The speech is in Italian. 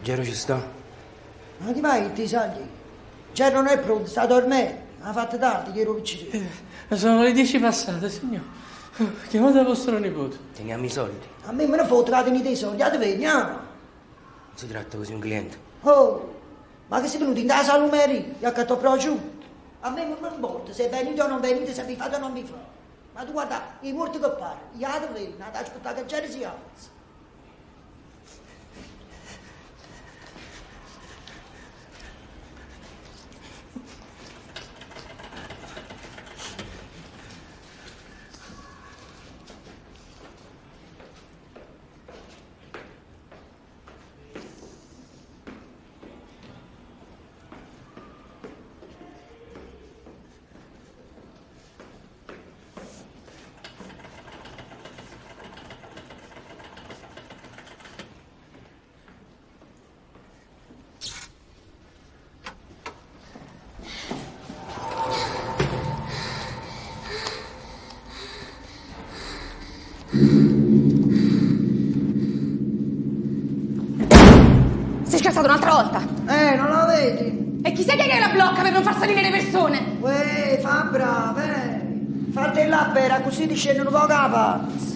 Gero ci sta? Ma ti vai, ti salvi? Gero non è pronto, sta dormendo. Ha fatto tardi, che ero vicino. Sono le 10 passate, signor. Chiamate vostro nipote. Teniamo i soldi. A me ne foto che tenuti i soldi, te vedi, no? Non si tratta così un cliente. Oh, ma che sei venuto in da salumeria? Io accatto prosciutto. A me non mi importa se venite o non venite, se vi fate o non vi fate. Ma tu guarda, i morti che pare, io te vedi, non aspettare che Gero si alza. Sei scassato un'altra volta! Non la vedi? E chi sei che la blocca per non far salire le persone? Uè, fa brava, Fate la bera così ti scendono poco a pazza.